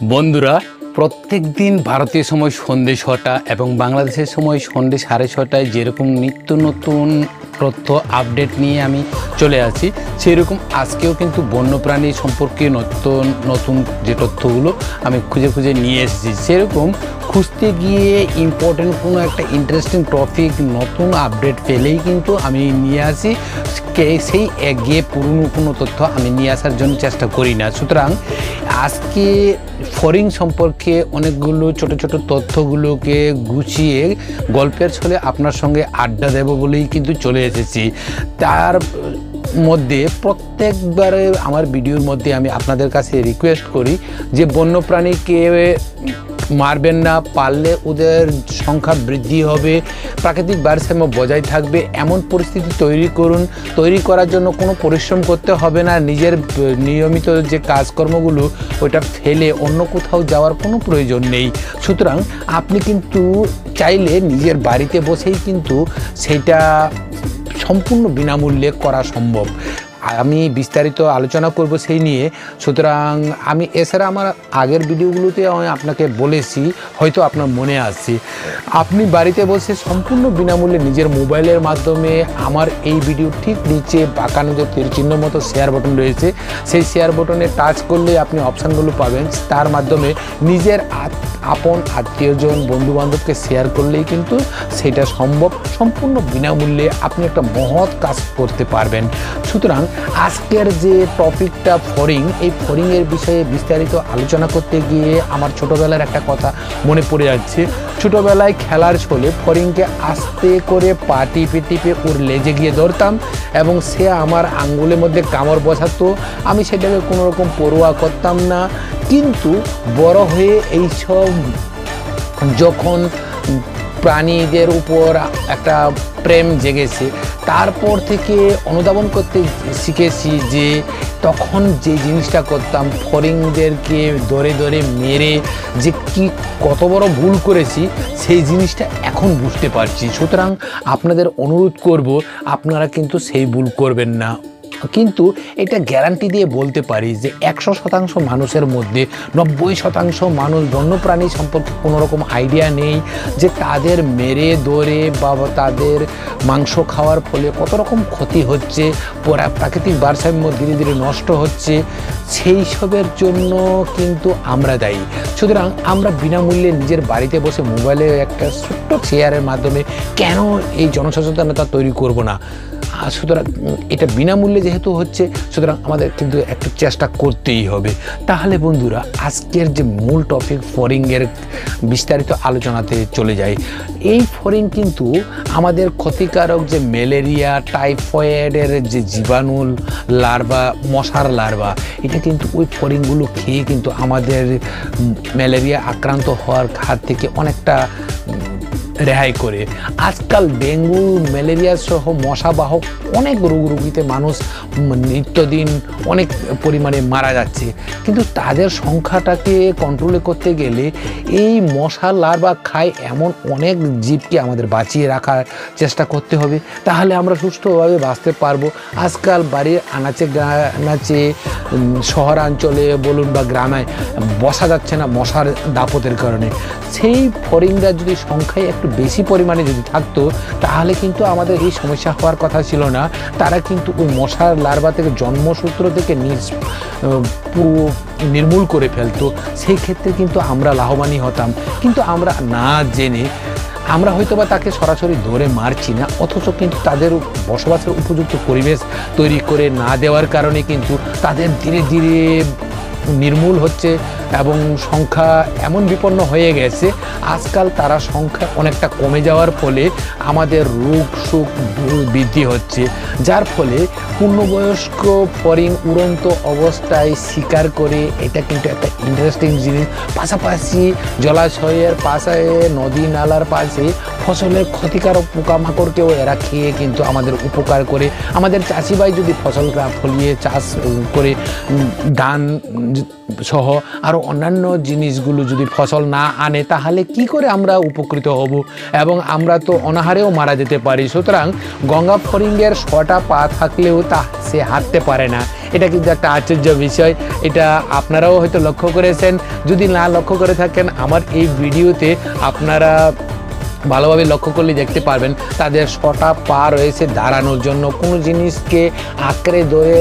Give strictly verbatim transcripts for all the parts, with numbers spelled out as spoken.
বন্ধুরা, প্রত্যেক দিন ভারতীয় সময় সন্ধ্যে ছটা এবং বাংলাদেশের সময় সন্ধ্যে সাড়ে ছটায় যেরকম নিত্য নতুন তথ্য আপডেট নিয়ে আমি চলে আসি, সেরকম আজকেও কিন্তু বন্যপ্রাণী সম্পর্কে নতুন নতুন যে তথ্যগুলো আমি খুঁজে খুঁজে নিয়ে এসেছি। সেরকম খুঁজতে গিয়ে ইম্পর্টেন্ট কোনো একটা ইন্টারেস্টিং টপিক নতুন আপডেট পেলেই কিন্তু আমি নিয়ে আসি। সেই এগিয়ে পুরনো কোনো তথ্য আমি নিয়ে আসার জন্য চেষ্টা করি না। সুতরাং আজকে ফড়িং সম্পর্কে অনেকগুলো ছোট ছোট তথ্যগুলোকে গুছিয়ে গল্পের ছলে আপনার সঙ্গে আড্ডা দেব বলেই কিন্তু চলে এসেছি। তার মধ্যে প্রত্যেকবারে আমার ভিডিওর মধ্যে আমি আপনাদের কাছে রিকোয়েস্ট করি যে বন্যপ্রাণীকে মারবেন না, পারলে ওদের সংখ্যা বৃদ্ধি হবে, প্রাকৃতিক ভারসাম্য বজায় থাকবে এমন পরিস্থিতি তৈরি করুন। তৈরি করার জন্য কোনো পরিশ্রম করতে হবে না, নিজের নিয়মিত যে কাজকর্মগুলো ওটা ফেলে অন্য কোথাও যাওয়ার কোনো প্রয়োজন নেই। সুতরাং আপনি কিন্তু চাইলে নিজের বাড়িতে বসেই কিন্তু সেটা সম্পূর্ণ বিনামূল্যে করা সম্ভব। আমি বিস্তারিত আলোচনা করব সেই নিয়ে। সুতরাং আমি এছাড়া আমার আগের ভিডিওগুলোতে আমি আপনাকে বলেছি, হয়তো আপনার মনে আসছে, আপনি বাড়িতে বসে সম্পূর্ণ বিনামূল্যে নিজের মোবাইলের মাধ্যমে আমার এই ভিডিও ঠিক নিচে বাঁকানো যে তীর চিহ্ন মতো শেয়ার বাটন রয়েছে, সেই শেয়ার বাটনে টাচ করলে আপনি অপশানগুলো পাবেন। তার মাধ্যমে নিজের আপন আত্মীয়জন বন্ধুবান্ধবকে শেয়ার করলেই কিন্তু সেটা সম্ভব। সম্পূর্ণ বিনামূল্যে আপনি একটা মহৎ কাজ করতে পারবেন। সুতরাং আজকের যে টপিকটা ফড়িং, এই ফড়িংয়ের বিষয়ে বিস্তারিত আলোচনা করতে গিয়ে আমার ছোটোবেলার একটা কথা মনে পড়ে যাচ্ছে। ছোটোবেলায় খেলার ছলে ফড়িংকে আস্তে করে পা টিপে টিপে ওর লেজে গিয়ে ধরতাম এবং সে আমার আঙ্গুলের মধ্যে কামড় বসাতো। আমি সেটাকে কোনো রকম পরোয়া করতাম না। কিন্তু বড় হয়ে এইসব যখন প্রাণীদের উপর একটা প্রেম জেগেছে, তারপর থেকে অনুধাবন করতে শিখেছি যে তখন যে জিনিসটা করতাম, ফড়িংদেরকে ধরে ধরে মেরে যে কি কত বড় ভুল করেছি, সেই জিনিসটা এখন বুঝতে পারছি। সুতরাং আপনাদের অনুরোধ করব, আপনারা কিন্তু সেই ভুল করবেন না। কিন্তু এটা গ্যারান্টি দিয়ে বলতে পারি যে একশো শতাংশ মানুষের মধ্যে নব্বই শতাংশ মানুষ বন্যপ্রাণী সম্পর্কে কোনো রকম আইডিয়া নেই যে তাদের মেরে ধরে বা তাদের মাংস খাওয়ার ফলে কত রকম ক্ষতি হচ্ছে, প্রাকৃতিক ভারসাম্য ধীরে ধীরে নষ্ট হচ্ছে। সেই সবের জন্য কিন্তু আমরা দায়ী। সুতরাং আমরা বিনামূল্যে নিজের বাড়িতে বসে মোবাইলে একটা ছোট্ট শেয়ারের মাধ্যমে কেন এই জনসচেতনতা তৈরি করব না? সুতরাং এটা বিনামূল্যে যেহেতু হচ্ছে, সুতরাং আমাদের কিন্তু একটু চেষ্টা করতেই হবে। তাহলে বন্ধুরা, আজকের যে মূল টপিক ফড়িংয়ের বিস্তারিত আলোচনাতে চলে যায়। এই ফড়িং কিন্তু আমাদের ক্ষতিকারক যে ম্যালেরিয়া, টাইফয়েডের যে জীবাণু লার্ভা, মশার লার্ভা, এটা কিন্তু ওই ফড়িংগুলো খেয়ে কিন্তু আমাদের ম্যালেরিয়া আক্রান্ত হওয়ার হাত থেকে অনেকটা রেহাই করে। আজকাল ডেঙ্গু, ম্যালেরিয়া সহ মশাবাহক অনেক রোগ রোগীতে মানুষ নিত্যদিন অনেক পরিমাণে মারা যাচ্ছে। কিন্তু তাদের সংখ্যাটাকে কন্ট্রোলে করতে গেলে এই মশা লার্ভা খায় এমন অনেক জীবকে আমাদের বাঁচিয়ে রাখার চেষ্টা করতে হবে। তাহলে আমরা সুস্থভাবে বাঁচতে পারবো। আজকাল বাড়ির আনাচে আনাচে, শহরাঞ্চলে বলুন বা গ্রামে বসা যাচ্ছে না মশার দাপটের কারণে। সেই ফড়িংরা যদি সংখ্যায় একটু বেশি পরিমাণে যদি থাকতো, তাহলে কিন্তু আমাদের এই সমস্যা হওয়ার কথা ছিল না। তারা কিন্তু ওই মশার লার্ভা থেকে জন্মসূত্র থেকে পুরো নির্মূল করে ফেলতো। সেই ক্ষেত্রে কিন্তু আমরা লাভবানই হতাম। কিন্তু আমরা না জেনে আমরা হয়তো বা তাকে সরাসরি ধরে মারছি না, অথচ কিন্তু তাদের বসবাসের উপযুক্ত পরিবেশ তৈরি করে না দেওয়ার কারণে কিন্তু তাদের ধীরে ধীরে নির্মূল হচ্ছে এবং সংখ্যা এমন বিপন্ন হয়ে গেছে আজকাল তারা সংখ্যা অনেকটা কমে যাওয়ার ফলে আমাদের রোগ সুখ বৃদ্ধি হচ্ছে, যার ফলে পূর্ণবয়স্ক ফড়িং উড়ন্ত অবস্থায় শিকার করে। এটা কিন্তু একটা ইন্টারেস্টিং জিনিস। পাশাপাশি জলাশয়ের পাশে, নদী নালার পাশে ফসলের ক্ষতিকারক পোকামাকড়কেও এরা খেয়ে কিন্তু আমাদের উপকার করে। আমাদের চাষি ভাই যদি ফসলটা ফলিয়ে চাষ করে ধান সহ আরও অন্যান্য জিনিসগুলো যদি ফসল না আনে তাহলে কি করে আমরা উপকৃত হব এবং আমরা তো অনাহারেও মারা যেতে পারি। সুতরাং গঙ্গা ফড়িংয়ের ছটা পা থাকলেও তা সে হাঁটতে পারে না, এটা কিন্তু একটা আশ্চর্য বিষয়। এটা আপনারাও হয়তো লক্ষ্য করেছেন, যদি না লক্ষ্য করে থাকেন আমার এই ভিডিওতে আপনারা ভালোভাবে লক্ষ্য করলে দেখতে পারবেন তাদের ছটা পা রয়েছে দাঁড়ানোর জন্য, কোনো জিনিসকে আঁকড়ে ধরে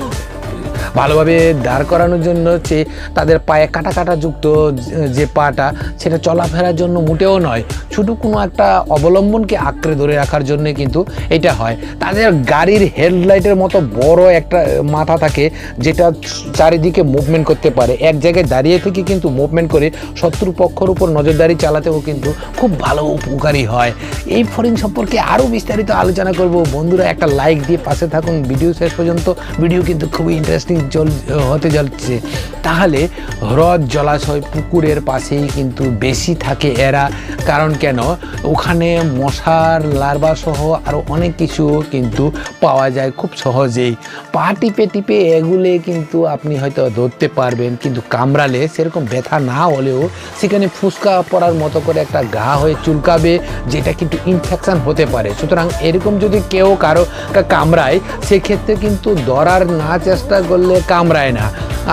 ভালোভাবে দাঁড় করানোর জন্য হচ্ছে তাদের পায়ে কাটা কাটা যুক্ত যে পাটা, সেটা চলাফেরার জন্য মোটেও নয়, ছোটো কোনো একটা অবলম্বনকে আঁকড়ে ধরে রাখার জন্য কিন্তু এটা হয়। তাদের গাড়ির হেডলাইটের মতো বড় একটা মাথা থাকে যেটা চারিদিকে মুভমেন্ট করতে পারে, এক জায়গায় দাঁড়িয়ে থেকে কিন্তু মুভমেন্ট করে শত্রু পক্ষের উপর নজরদারি চালাতেও কিন্তু খুব ভালো উপকারী হয়। এই ফড়িং সম্পর্কে আরও বিস্তারিত আলোচনা করব। বন্ধুরা একটা লাইক দিয়ে পাশে থাকুন ভিডিও শেষ পর্যন্ত, ভিডিও কিন্তু খুবই ইন্টারেস্টিং চল হতে যাচ্ছে। তাহলে হ্রদ জলাশয় পুকুরের পাশেই কিন্তু বেশি থাকে এরা, কারণ কেন ওখানে মশার লার্ভা সহ আরও অনেক কিছু কিন্তু পাওয়া যায় খুব সহজেই। পা টিপে টিপে এগুলে কিন্তু আপনি হয়তো ধরতে পারবেন, কিন্তু কামড়ালে সেরকম ব্যথা না হলেও সেখানে ফুসকা পড়ার মতো করে একটা ঘা হয়ে চুলকাবে, যেটা কিন্তু ইনফেকশান হতে পারে। সুতরাং এরকম যদি কেউ কারো কামড়ায় সেক্ষেত্রে কিন্তু ধরার না চেষ্টা করলে কামড়ায় না,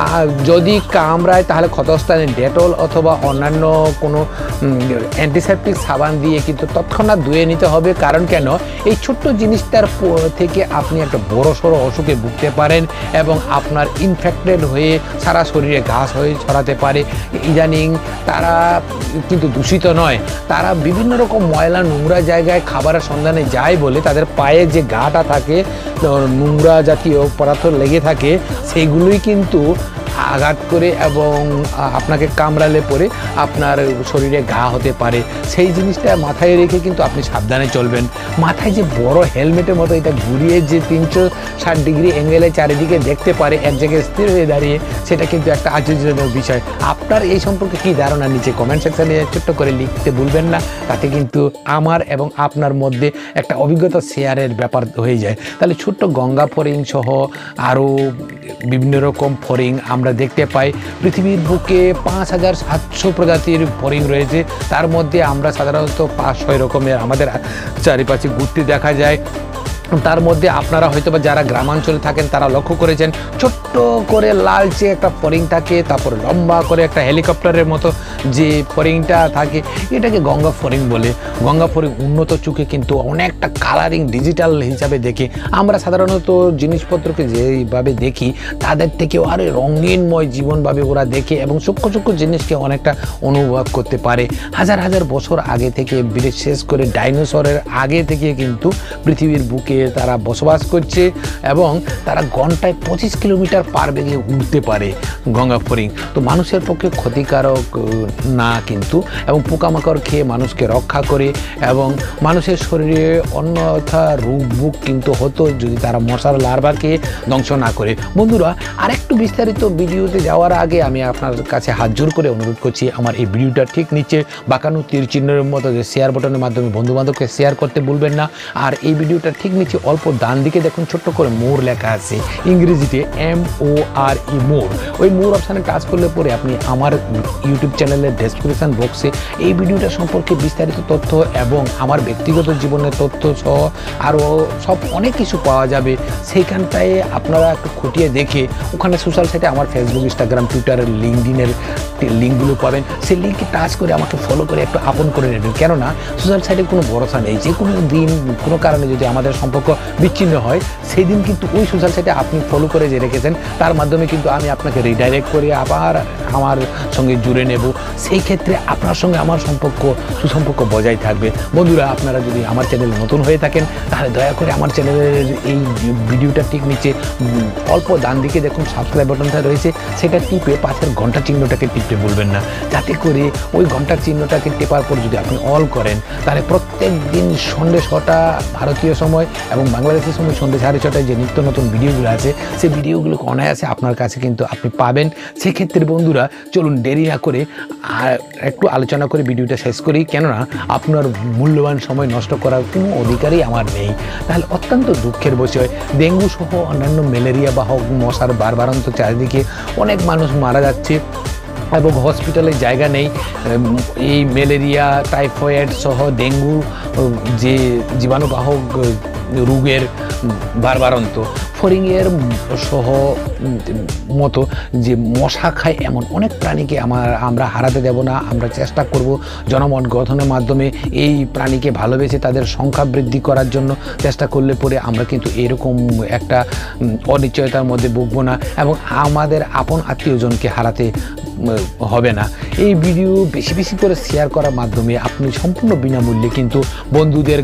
যদি কামড়ায় তাহলে ক্ষতস্থানে ডেটল অথবা অন্যান্য কোনো অ্যান্টিসেপটিক সাবান দিয়ে কিন্তু তৎক্ষণাৎ ধুয়ে নিতে হবে। কারণ কেন এই ছোট্ট জিনিসটার থেকে আপনি একটা বড় সড়ো অসুখে ভুগতে পারেন এবং আপনার ইনফেক্টেড হয়ে সারা শরীরে ঘাস হয়ে ছড়াতে পারে। ইদানিং তারা কিন্তু দূষিত নয়, তারা বিভিন্ন রকম ময়লা নোংরা জায়গায় খাবারের সন্ধানে যায় বলে তাদের পায়ে যে ঘাটা থাকে নোংরা জাতীয় পদার্থ লেগে থাকে সেইগুলোই কিন্তু আঘাত করে এবং আপনাকে কামড়ালে পরে আপনার শরীরে ঘা হতে পারে। সেই জিনিসটা মাথায় রেখে কিন্তু আপনি সাবধানে চলবেন। মাথায় যে বড় হেলমেটের মতো এটা ঘুরিয়ে যে তিনশো ষাট ডিগ্রি অ্যাঙ্গেলে চারিদিকে দেখতে পারে এক জায়গায় স্থির হয়ে দাঁড়িয়ে, সেটা কিন্তু একটা আশ্চর্যজনক বিষয়। আপনার এই সম্পর্কে কী ধারণা নিচে কমেন্ট সেকশানে ছোট্ট করে লিখতে ভুলবেন না, তাতে কিন্তু আমার এবং আপনার মধ্যে একটা অভিজ্ঞতা শেয়ারের ব্যাপার হয়ে যায়। তাহলে ছোট্ট গঙ্গা ফড়িং সহ আরও বিভিন্ন রকম ফড়িং আমরা দেখতে পাই। পৃথিবীর বুকে পাঁচ হাজার সাতশো প্রজাতির ফড়িং রয়েছে, তার মধ্যে আমরা সাধারণত পাঁচ ছয় রকমের আমাদের চারিপাশে ঘুরতে দেখা যায়। তার মধ্যে আপনারা হয়তো বা যারা গ্রামাঞ্চলে থাকেন তারা লক্ষ্য করেছেন ছোট্ট করে লালচে একটা ফড়িং থাকে, তারপরে লম্বা করে একটা হেলিকপ্টারের মতো যে ফড়িংটা থাকে এটাকে গঙ্গা ফড়িং বলে। গঙ্গা ফড়িং উন্নত চোখে কিন্তু অনেকটা কালারিং ডিজিটাল হিসাবে দেখে, আমরা সাধারণত জিনিসপত্রকে যেভাবে দেখি তাদের থেকেও আরও রঙিনময় জীবনভাবে ওরা দেখে এবং সূক্ষ্ম সূক্ষ্ম জিনিসকে অনেকটা অনুভব করতে পারে। হাজার হাজার বছর আগে থেকে, বিশেষ করে ডাইনোসরের আগে থেকে কিন্তু পৃথিবীর বুকে তারা বসবাস করছে এবং তারা ঘন্টায় পঁচিশ কিলোমিটার পার বেগে উঠতে পারে গঙ্গা ফড়িং। তো মানুষের পক্ষে ক্ষতিকারক না কিন্তু, এবং পোকামাকড় খেয়ে মানুষকে রক্ষা করে এবং মানুষের শরীরে অন্যথা রোগ বুক কিন্তু হতো যদি তারা মশার লার্ভাকে ধ্বংস না করে। বন্ধুরা আরেকটু বিস্তারিত ভিডিওতে যাওয়ার আগে আমি আপনার কাছে হাত জোর করে অনুরোধ করছি, আমার এই ভিডিওটা ঠিক নিচে বাঁকানো তীর চিহ্নের মতো যে শেয়ার বাটনের মাধ্যমে বন্ধুবান্ধবকে শেয়ার করতে ভুলবেন না। আর এই ভিডিওটা ঠিক নিচে অল্প ডান দিকে দেখুন ছোট্ট করে মোর লেখা আছে ইংরেজিতে এম ও আর ই মোর। ওই মোর অপশানে টাচ করলে পরে আপনি আমার ইউটিউব চ্যানেলের ডেসক্রিপশন বক্সে এই ভিডিওটা সম্পর্কে বিস্তারিত তথ্য এবং আমার ব্যক্তিগত জীবনের তথ্য সহ আরও সব অনেক কিছু পাওয়া যাবে। সেইখানটায় আপনারা একটু খুঁটিয়ে দেখে ওখানে সোশ্যাল সাইটে আমার ফেসবুক, ইনস্টাগ্রাম, টুইটারের, লিঙ্কডিনের লিঙ্কগুলো পাবেন। সেই লিঙ্কে টাচ করে আমাকে ফলো করে একটু আপন করে নেবেন, কেননা সোশ্যাল সাইটে কোনো ভরসা নেই। যে কোনো দিন কোনো কারণে যদি আমাদের সম্পর্ক বিচ্ছিন্ন হয় সেই দিন কিন্তু ওই সোশ্যাল সাইটে আপনি ফলো করে যে রেখেছেন তার মাধ্যমে কিন্তু আমি আপনাকে রিডাইরেক্ট করে আবার আমার সঙ্গে জুড়ে নেব। সেই ক্ষেত্রে আপনার সঙ্গে আমার সম্পর্ক সুসম্পর্ক বজায় থাকবে। বন্ধুরা আপনারা যদি আমার চ্যানেলে নতুন হয়ে থাকেন তাহলে দয়া করে আমার চ্যানেলের এই ভিডিওটা ঠিক নিচে অল্প ডান দিকে দেখুন সাবস্ক্রাইব বাটনটা রয়েছে, সেটা টিপে পাশের ঘন্টা চিহ্নটাকে টিপতে ভুলবেন না, যাতে করে ওই ঘন্টার চিহ্নটাকে টেপার পর যদি আপনি অল করেন তাহলে প্রত্যেক দিন সন্ধ্যে ছটা ভারতীয় সময় এবং বাংলাদেশের সময় সন্ধ্যে সাড়ে ছটায় যে নিত্য নতুন ভিডিওগুলো আছে সেই ভিডিওগুলোকে অনায়াসে আপনার কাছে কিন্তু আপনি পাবেন। সেক্ষেত্রে বন্ধুরা চলুন দেরি না করে আর একটু আলোচনা করে ভিডিওটা শেষ করি, কেননা আপনার মূল্যবান সময় নষ্ট করার কোনো অধিকারই আমার নেই। তাহলে অত্যন্ত দুঃখের বিষয়, ডেঙ্গু সহ অন্যান্য ম্যালেরিয়া বাহক মশার বারবারন্ত চারিদিকে অনেক মানুষ মারা যাচ্ছে। এবং হসপিটালে জায়গা নেই। এই ম্যালেরিয়া, টাইফয়েড সহ ডেঙ্গু যে জীবাণুবাহক রোগের বারবারন্ত, ফড়িংয়ের সহ মতো যে মশা খায় এমন অনেক প্রাণীকে আমার আমরা হারাতে দেব না। আমরা চেষ্টা করব জনমত গঠনের মাধ্যমে এই প্রাণীকে ভালোবেসে তাদের সংখ্যা বৃদ্ধি করার জন্য চেষ্টা করলে পরে আমরা কিন্তু এরকম একটা অনিশ্চয়তার মধ্যে ভুগবো না এবং আমাদের আপন আত্মীয়জনকে হারাতে হবে না। এই ভিডিও বেশি বেশি করে শেয়ার করার মাধ্যমে আপনি সম্পূর্ণ বিনামূল্যে কিন্তু বন্ধুদের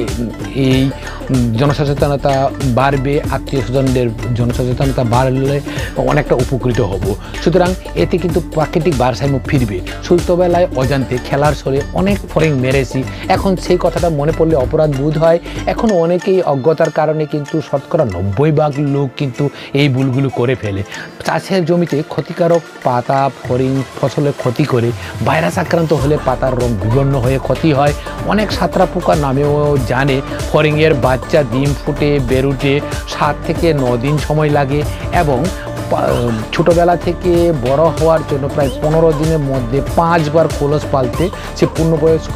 এই জনসচেতনতা বাড়বে, আত্মীয় স্বজনদের জনসচেতনতা বাড়লে অনেকটা উপকৃত হব। সুতরাং এতে কিন্তু প্রাকৃতিক ভারসাম্য ফিরবে। সুস্থবেলায় অজান্তে খেলার ছলে অনেক ফড়িং মেরেছি, এখন সেই কথাটা মনে পড়লে অপরাধ বোধ হয়। এখন অনেকেই অজ্ঞতার কারণে কিন্তু শতকরা নব্বই ভাগ লোক কিন্তু এই ভুলগুলো করে ফেলে। চাষের জমিতে ক্ষতিকারক পাতা ফড়িং ফসলে ক্ষতি করে, ভাইরাস আক্রান্ত হলে পাতার রং বিবর্ণ হয়ে ক্ষতি হয়। অনেক সাতরা পোকা নামেও জানে। ফড়িংয়ের বাচ্চা ডিম ফুটে বেরুতে সাত থেকে ন দিন সময় লাগে এবং ছোটোবেলা থেকে বড় হওয়ার জন্য প্রায় পনেরো দিনের মধ্যে পাঁচবার খোলস পালতে সে পূর্ণবয়স্ক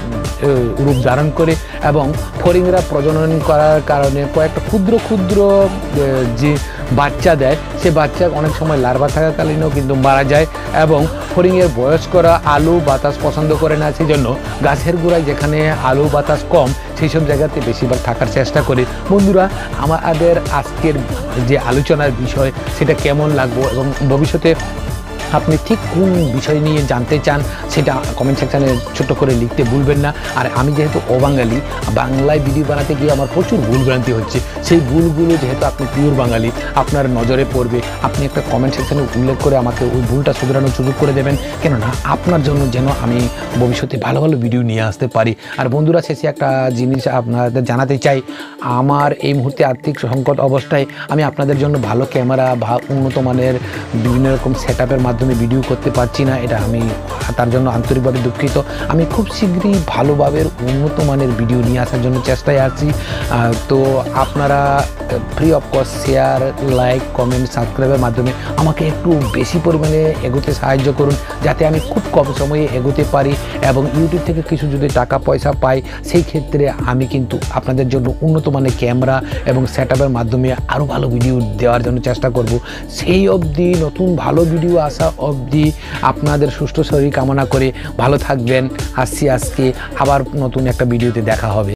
রূপ ধারণ করে এবং ফড়িংরা প্রজনন করার কারণে কয়েকটা ক্ষুদ্র ক্ষুদ্র যে বাচ্চা দেয়, সে বাচ্চা অনেক সময় লার্ভা থাকাকালীনও কিন্তু মারা যায়। এবং ফড়িংয়ের বয়স্করা আলু বাতাস পছন্দ করে না, সেই জন্য গাছের গোড়ায় যেখানে আলু বাতাস কম সেই সব জায়গাতে বেশিরভাগ থাকার চেষ্টা করে। বন্ধুরা, আমাদের আজকের যে আলোচনার বিষয় সেটা কেমন লাগবো এবং ভবিষ্যতে আপনি ঠিক কোন বিষয় নিয়ে জানতে চান সেটা কমেন্ট সেকশানে ছোট্ট করে লিখতে ভুলবেন না। আর আমি যেহেতু অবাঙালি, বাংলায় ভিডিও বানাতে গিয়ে আমার প্রচুর ভুলভ্রান্তি হচ্ছে। সেই ভুলগুলো যেহেতু আপনি পিওর বাঙালি, আপনার নজরে পড়বে, আপনি একটা কমেন্ট সেকশানে উল্লেখ করে আমাকে ওই ভুলটা শুধরানোর সুযোগ করে দেবেন, কেননা আপনার জন্য যেন আমি ভবিষ্যতে ভালো ভালো ভিডিও নিয়ে আসতে পারি। আর বন্ধুরা, শেষে একটা জিনিস আপনাদের জানাতে চাই, আমার এই মুহূর্তে আর্থিক সংকট অবস্থায় আমি আপনাদের জন্য ভালো ক্যামেরা বা উন্নত মানের বিভিন্ন রকম সেট আপের মাধ্যমে ভিডিও করতে পারছি না। এটা আমি তার জন্য আন্তরিকভাবে দুঃখিত। আমি খুব শীঘ্রই ভালোভাবে উন্নত মানের ভিডিও নিয়ে আসার জন্য চেষ্টায় আছি। তো আপনারা free of cost share, like, comment, সাবস্ক্রাইবের মাধ্যমে আমাকে একটু বেশি পরিমাণে এগোতে সাহায্য করুন, যাতে আমি খুব কম সময়ে এগোতে পারি এবং ইউটিউব থেকে কিছু যদি টাকা পয়সা পাই সেই ক্ষেত্রে আমি কিন্তু আপনাদের জন্য উন্নত মানের ক্যামেরা এবং সেট আপের মাধ্যমে আরও ভালো ভিডিও দেওয়ার জন্য চেষ্টা করব। সেই অবধি, নতুন ভালো ভিডিও আসা অবধি আপনাদের সুস্থ শরীর কামনা করে ভালো থাকবেন। আসছি আজকে আবার নতুন একটা ভিডিওতে দেখা হবে।